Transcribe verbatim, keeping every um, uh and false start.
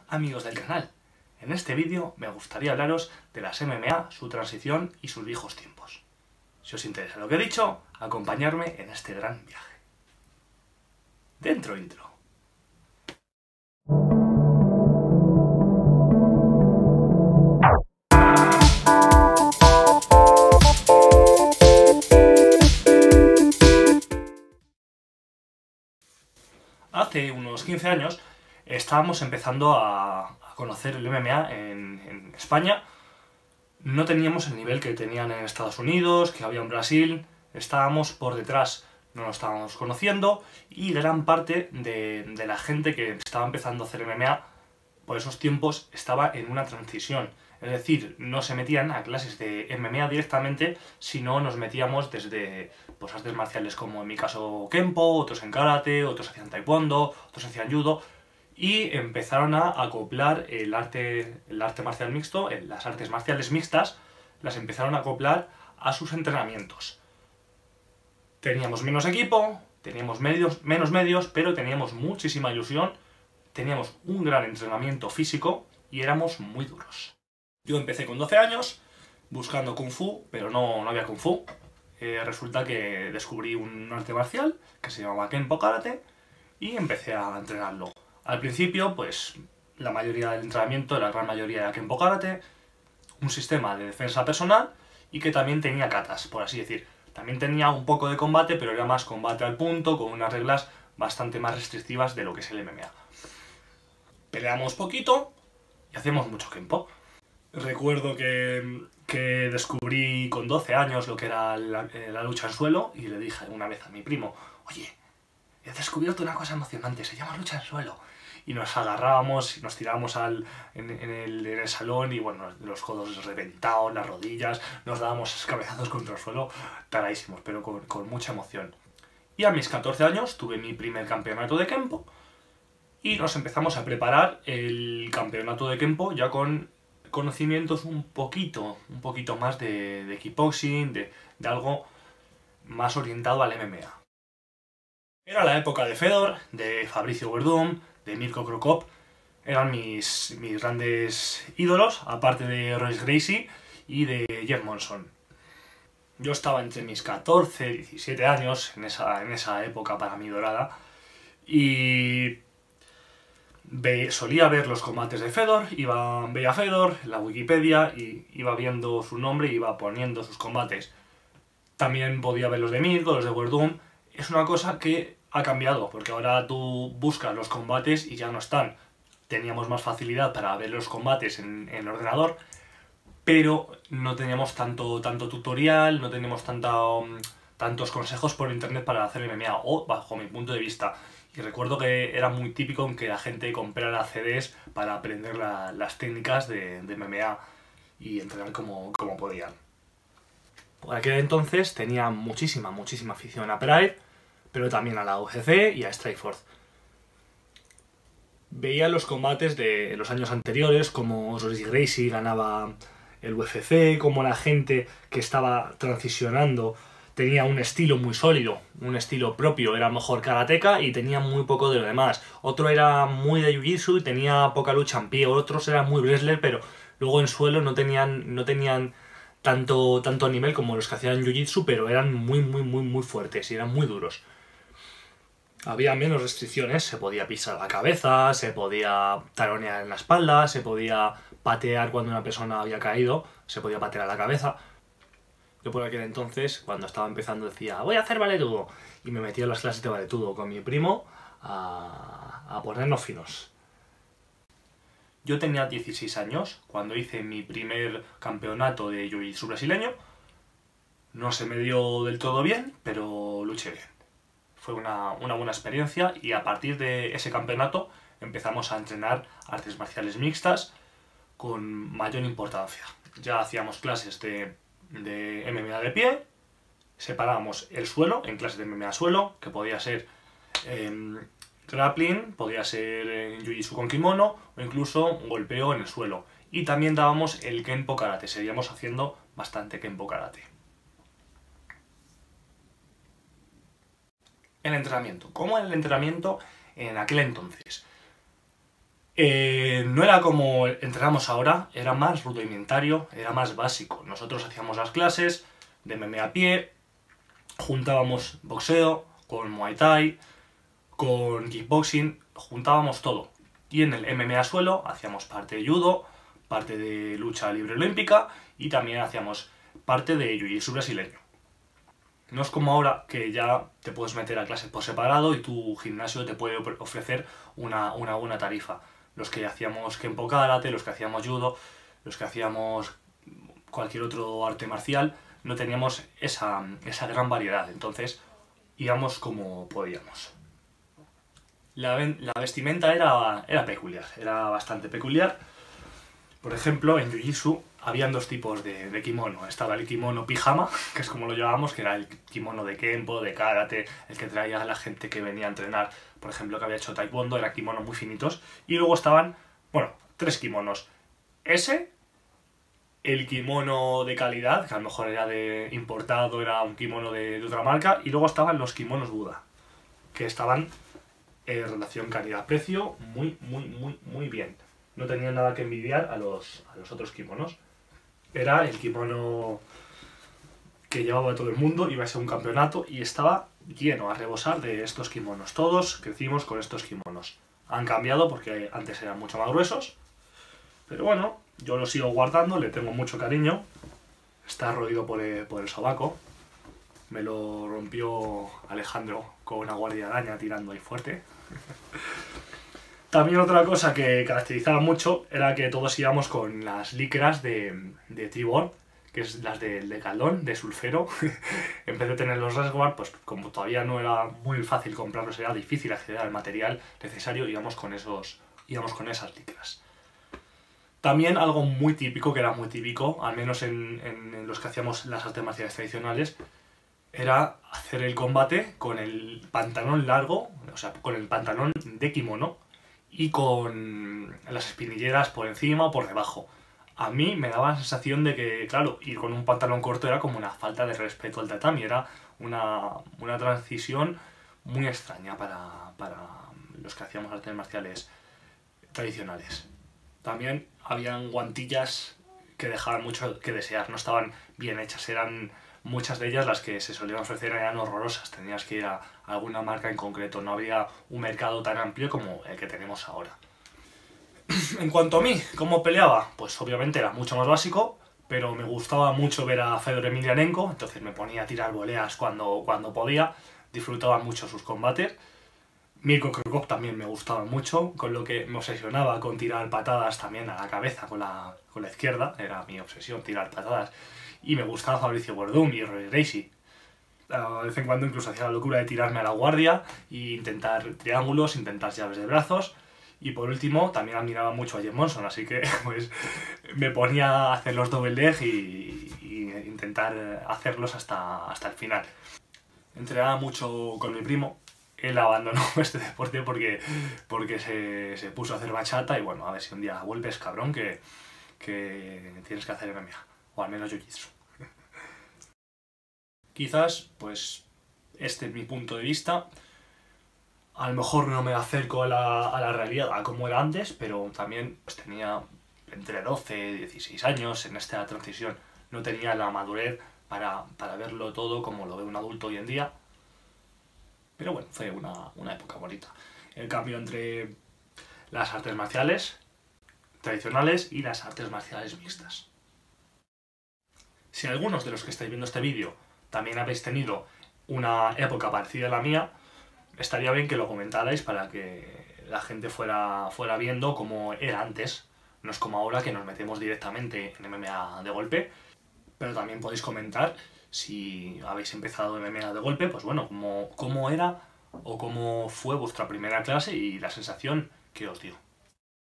amigos del canal. En este vídeo me gustaría hablaros de las M M A, su transición y sus viejos tiempos. Si os interesa lo que he dicho, acompañadme en este gran viaje. Dentro intro. Hace unos quince años estábamos empezando a, a conocer el M M A en, en España. No teníamos el nivel que tenían en Estados Unidos, que había en Brasil. Estábamos por detrás, no lo estábamos conociendo, y gran parte de, de la gente que estaba empezando a hacer M M A por esos tiempos estaba en una transición. Es decir, no se metían a clases de M M A directamente, sino nos metíamos desde pues, artes marciales como en mi caso Kenpo, otros en Karate, otros hacían Taekwondo, otros hacían Judo, y empezaron a acoplar el arte, el arte marcial mixto, las artes marciales mixtas, las empezaron a acoplar a sus entrenamientos. Teníamos menos equipo, teníamos medios, menos medios, pero teníamos muchísima ilusión, teníamos un gran entrenamiento físico y éramos muy duros. Yo empecé con doce años, buscando Kung Fu, pero no, no había Kung Fu. Eh, resulta que descubrí un arte marcial que se llamaba Kenpo Karate y empecé a entrenarlo. Al principio, pues, la mayoría del entrenamiento, la gran mayoría era Kenpo Karate, un sistema de defensa personal y que también tenía katas, por así decir. También tenía un poco de combate, pero era más combate al punto, con unas reglas bastante más restrictivas de lo que es el M M A. Peleamos poquito y hacemos mucho Kenpo. Recuerdo que, que descubrí con doce años lo que era la, la lucha en suelo y le dije una vez a mi primo: oye, he descubierto una cosa emocionante, se llama lucha en suelo. Y nos agarrábamos y nos tirábamos al, en, en, el, en el salón y bueno, los codos reventados, las rodillas, nos dábamos cabezazos contra el suelo, taradísimos, pero con, con mucha emoción. Y a mis catorce años tuve mi primer campeonato de Kenpo y nos empezamos a preparar el campeonato de Kenpo ya con conocimientos un poquito, un poquito más de, de kickboxing, de, de algo más orientado al M M A. Era la época de Fedor, de Fabricio Werdum, de Mirko Cro Cop. Eran mis, mis grandes ídolos, aparte de Royce Gracie y de Jeff Monson. Yo estaba entre mis catorce y diecisiete años en esa, en esa época para mí dorada y Ve, solía ver los combates de Fedor, iba, veía Fedor en la Wikipedia y iba viendo su nombre y iba poniendo sus combates. También podía ver los de Mirko, los de Werdum. Es una cosa que ha cambiado, porque ahora tú buscas los combates y ya no están. Teníamos más facilidad para ver los combates en, en el ordenador, pero no teníamos tanto, tanto tutorial, no teníamos tanta, um, tantos consejos por internet para hacer M M A, o bajo mi punto de vista. Y recuerdo que era muy típico que la gente comprara C Ds para aprender la, las técnicas de, de M M A y entrenar como, como podían. Por aquel entonces tenía muchísima, muchísima afición a Pride, pero también a la U F C y a Strikeforce. Veía los combates de los años anteriores, como Royce Gracie ganaba el U F C, como la gente que estaba transicionando tenía un estilo muy sólido, un estilo propio, era mejor karateka y tenía muy poco de lo demás. Otro era muy de jiu-jitsu y tenía poca lucha en pie, otros eran muy wrestler, pero luego en suelo no tenían, no tenían tanto, tanto nivel como los que hacían jiu-jitsu, pero eran muy, muy, muy, muy fuertes y eran muy duros. Había menos restricciones, se podía pisar la cabeza, se podía taronear en la espalda, se podía patear cuando una persona había caído, se podía patear a la cabeza. Yo por aquel entonces, cuando estaba empezando, decía voy a hacer valetudo, y me metía en las clases de valetudo con mi primo a, a ponernos finos. Yo tenía dieciséis años cuando hice mi primer campeonato de jiu-jitsu brasileño. No se me dio del todo bien, pero luché bien. Fue una, una buena experiencia y a partir de ese campeonato empezamos a entrenar artes marciales mixtas con mayor importancia. Ya hacíamos clases de de M M A de pie, separábamos el suelo en clases de M M A suelo, que podía ser eh, grappling, podía ser eh, jiu-jitsu con kimono o incluso golpeo en el suelo. Y también dábamos el Kenpo Karate, seguíamos haciendo bastante Kenpo Karate. El entrenamiento. ¿Cómo era el entrenamiento en aquel entonces? Eh, no era como entrenamos ahora, era más rudimentario, era más básico. Nosotros hacíamos las clases de M M A a pie, juntábamos boxeo con Muay Thai, con kickboxing, juntábamos todo. Y en el M M A suelo hacíamos parte de judo, parte de lucha libre olímpica y también hacíamos parte de jiu-jitsu brasileño. No es como ahora que ya te puedes meter a clases por separado y tu gimnasio te puede ofrecer una, una buena tarifa. Los que hacíamos Kenpo Karate, los que hacíamos judo, los que hacíamos cualquier otro arte marcial, no teníamos esa, esa gran variedad, entonces íbamos como podíamos. La, la vestimenta era, era peculiar, era bastante peculiar. Por ejemplo, en Jiu-Jitsu habían dos tipos de, de kimono. Estaba el kimono pijama, que es como lo llevábamos, que era el kimono de Kenpo, de Karate, el que traía a la gente que venía a entrenar, por ejemplo, que había hecho Taekwondo, eran kimonos muy finitos. Y luego estaban, bueno, tres kimonos. Ese, el kimono de calidad, que a lo mejor era de importado, era un kimono de, de otra marca, y luego estaban los kimonos Buda, que estaban en relación calidad-precio muy, muy, muy, muy bien. No tenían nada que envidiar a los, a los otros kimonos. Era el kimono que llevaba todo el mundo, iba a ser un campeonato y estaba lleno a rebosar de estos kimonos. Todos crecimos con estos kimonos. Han cambiado porque antes eran mucho más gruesos, pero bueno, yo lo sigo guardando, le tengo mucho cariño. Está roído por el, por el sobaco. Me lo rompió Alejandro con una guardia de araña tirando ahí fuerte. También otra cosa que caracterizaba mucho era que todos íbamos con las licras de, de Tribord, que es las de, de Caldón, de Sulfero. En vez de tener los resguard, pues como todavía no era muy fácil comprarlos, era difícil acceder al material necesario, íbamos con, esos, íbamos con esas licras. También algo muy típico, que era muy típico, al menos en, en, en los que hacíamos las artes marciales tradicionales, era hacer el combate con el pantalón largo, o sea, con el pantalón de kimono, y con las espinilleras por encima o por debajo. A mí me daba la sensación de que, claro, ir con un pantalón corto era como una falta de respeto al tatami, era una, una transición muy extraña para, para los que hacíamos artes marciales tradicionales. También habían guantillas que dejaban mucho que desear, no estaban bien hechas, eran muchas de ellas las que se solían ofrecer eran horrorosas, tenías que ir a alguna marca en concreto, no había un mercado tan amplio como el que tenemos ahora. En cuanto a mí, ¿cómo peleaba? Pues obviamente era mucho más básico, pero me gustaba mucho ver a Fedor Emelianenko, entonces me ponía a tirar voleas cuando, cuando podía, disfrutaba mucho sus combates. Mirko Cro Cop también me gustaba mucho, con lo que me obsesionaba con tirar patadas también a la cabeza con la, con la izquierda, era mi obsesión tirar patadas. Y me gustaba Fabricio Werdum y Roy Gracie. De vez en cuando incluso hacía la locura de tirarme a la guardia e intentar triángulos, intentar llaves de brazos. Y por último, también admiraba mucho a Jim Monson, así que pues me ponía a hacer los double leg y, y intentar hacerlos hasta, hasta el final. Entrenaba mucho con mi primo. Él abandonó este deporte porque, porque se, se puso a hacer bachata y bueno, a ver si un día vuelves, cabrón, que, que tienes que hacer M M A. O al menos Jiu-Jitsu. Quizás, pues, este es mi punto de vista. A lo mejor no me acerco a la, a la realidad, a como era antes, pero también pues, tenía entre doce y dieciséis años en esta transición. No tenía la madurez para, para verlo todo como lo ve un adulto hoy en día. Pero bueno, fue una, una época bonita. El cambio entre las artes marciales tradicionales y las artes marciales mixtas. Si algunos de los que estáis viendo este vídeo también habéis tenido una época parecida a la mía, estaría bien que lo comentarais para que la gente fuera, fuera viendo cómo era antes. No es como ahora que nos metemos directamente en M M A de golpe, pero también podéis comentar si habéis empezado M M A de golpe, pues bueno, cómo, cómo era o cómo fue vuestra primera clase y la sensación que os dio.